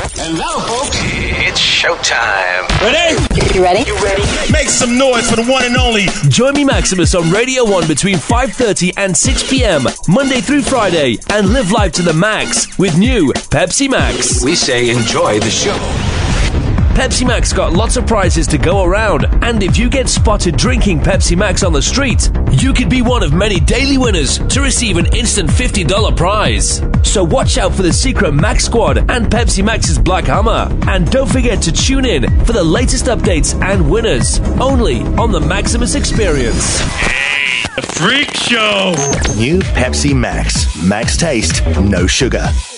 And now, folks, it's showtime. Ready? You ready? You ready? Make some noise for the one and only. Join me, Maximus, on Radio 1 between 5:30 and 6 p.m. Monday through Friday, and live life to the max with new Pepsi Max. We say enjoy the show. Pepsi Max got lots of prizes to go around, and if you get spotted drinking Pepsi Max on the street, you could be one of many daily winners to receive an instant $50 prize. So watch out for the secret Max Squad and Pepsi Max's Black Hammer. And don't forget to tune in for the latest updates and winners, only on the Maximus Experience. The Freak Show. New Pepsi Max. Max taste, no sugar.